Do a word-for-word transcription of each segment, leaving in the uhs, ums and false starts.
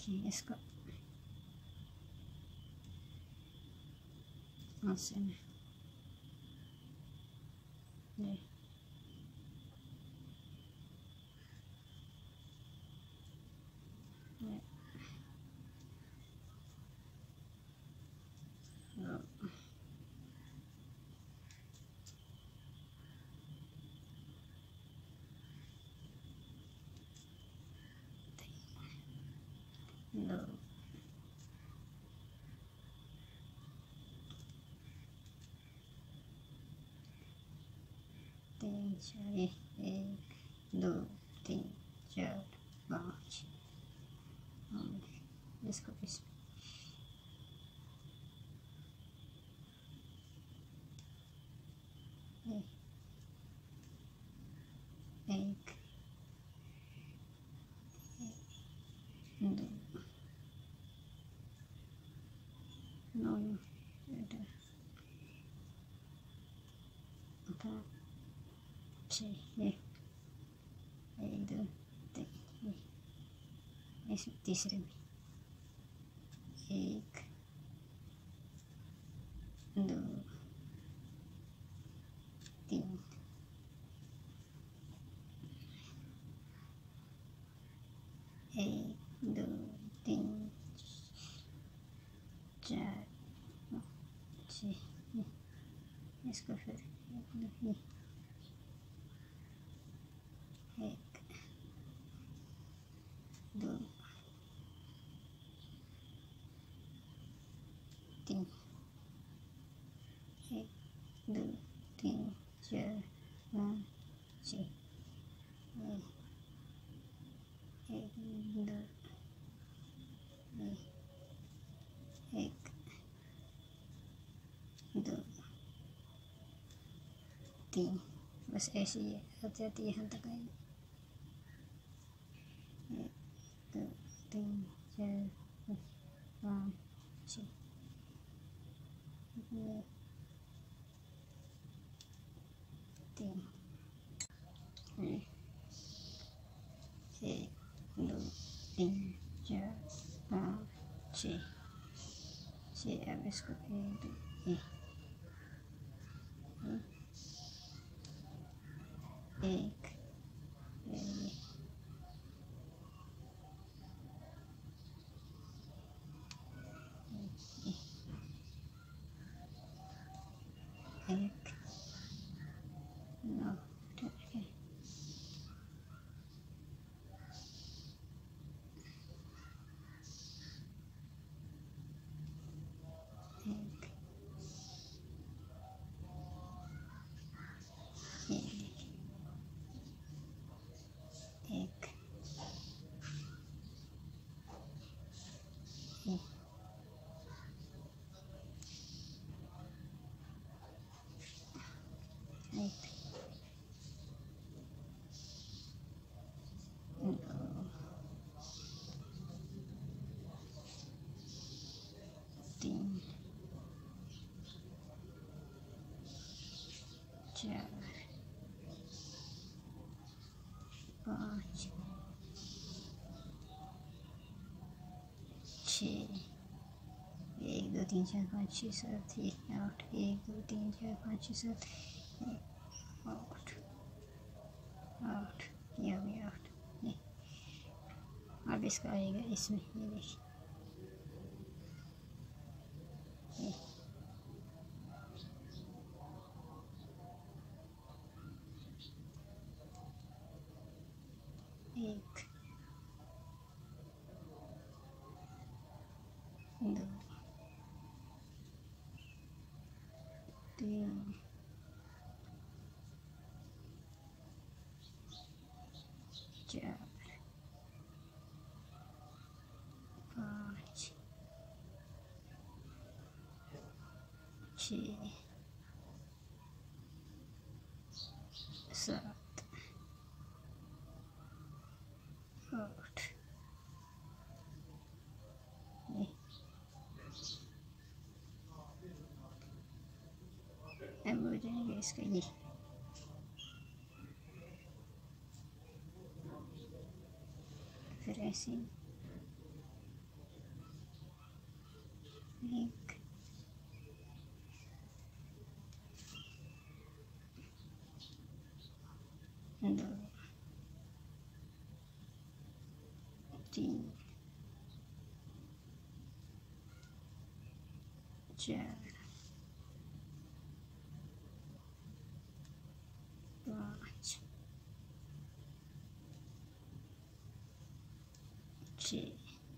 देखिए इसको ऐसे में ये ये दो तीन चार एक दो तीन चार पाँच और इसको इसमें एक दो नौ छः एक एक दो तीन इस तीसरे में एक दो तीन एक दो तीन चार छः इसको फिर एक दो तीन एक दो तीन चार पाँच छः एक दो एक दो तीन बस ऐसे ही आ जाती है यहाँ तक आएगी। एक दो तीन चार पाँच छः तीन एक दो तीन चार पाँच छः छः अब इसको एक दो एक एक नौ ठीक है एक एक एक दो तीन चार पाँच छः एक दो तीन चार पाँच छः सात आठ एक दो तीन चार पाँच छः सात आठ आठ ये भी आठ ये अब इसका आएगा इसमें ये देखिए एक दो तीन चार पाँच छः सात आठ अब हो जाएगा इसका ये फिर ऐसे एक दो तीन चार पाँच छः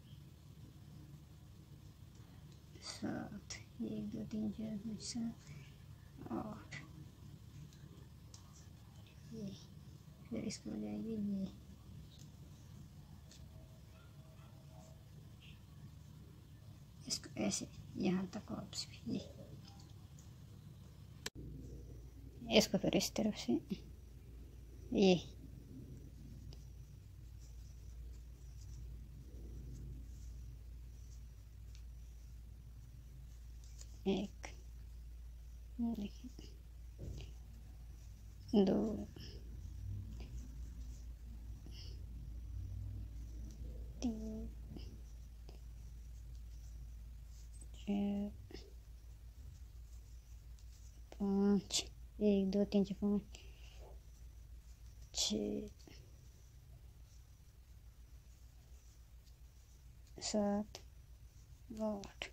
सात, एक दो तीन चार पाँच सात आठ, ये फिर इसको हो जाएगी ये, इसको ऐसे यहाँ तक वापस ये, इसको फिर इस तरफ से ये एक, दो तीन चार पाँच, एक दो तीन चार पाँच छः सात आठ,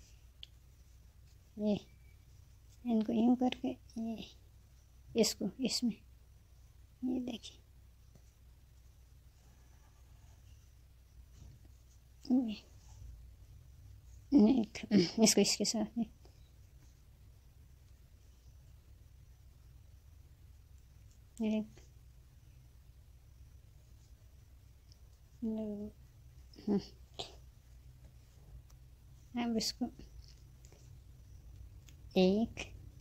ये इनको यूँ करके ये इसको इसमें ये देखिए एक, इसको इसके साथ एक एक दो, अब इसको एक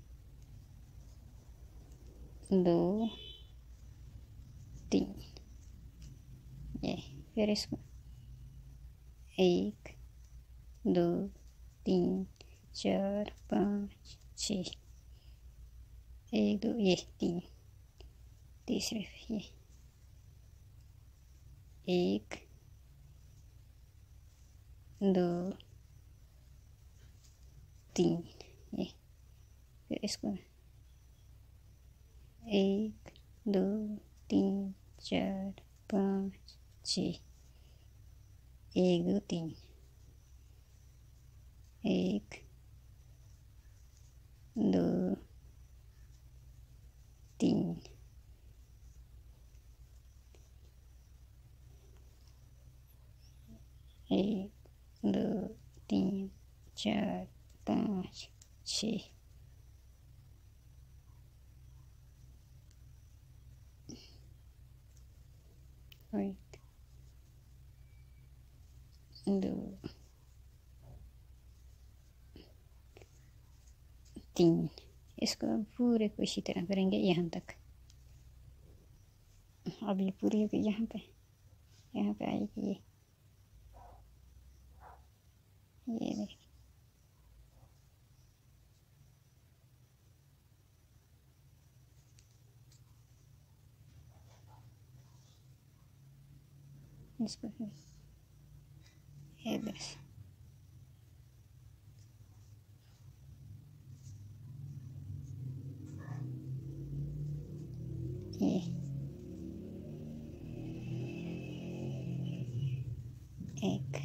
दो तीन, ये फिर इसको एक दो तीन चार पाँच छः, एक दो ये तीन, तीसरे ये एक दो तीन, ये फिर इसको एक दो तीन चार पाँच छः, एक दो तीन, एक दो तीन, एक दो तीन चार पाँच छः, एक दो तीन, इसको अब पूरे को इसी तरह करेंगे यहाँ तक। अब ये पूरी होगी यहाँ पे, यहाँ पे आएगी ये ये देखिए, इसको फिर इधर से ये एक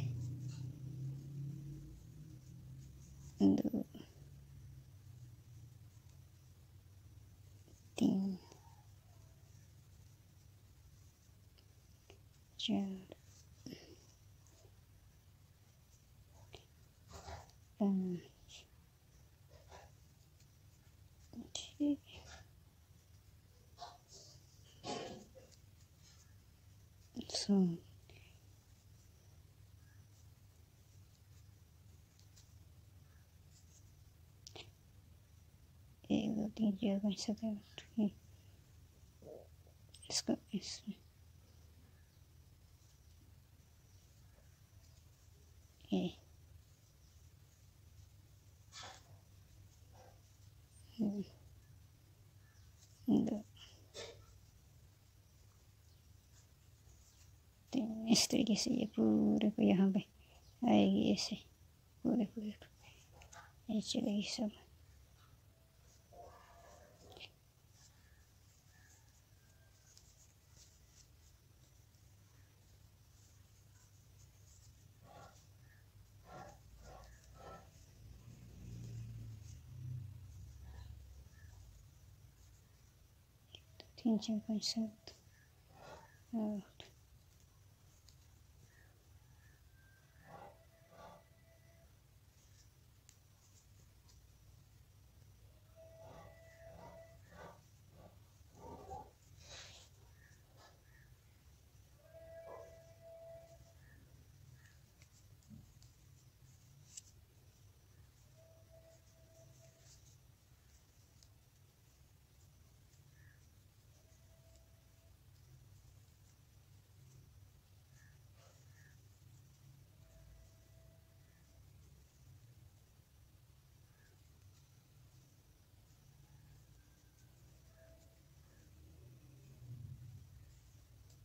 दो तीन चार पाँच छः सात एक दो तीन चार पाँच सात आठ, इसको इसमें ये दो तीन, इस तरीके से ये पूरे को यहाँ पे आएगी ऐसे पूरे पूरे को। ये चलेगी सब। तीन चार पाँच सात आठ।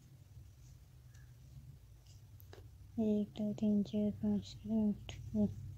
एक दो तीन चार पाँच छः आठ।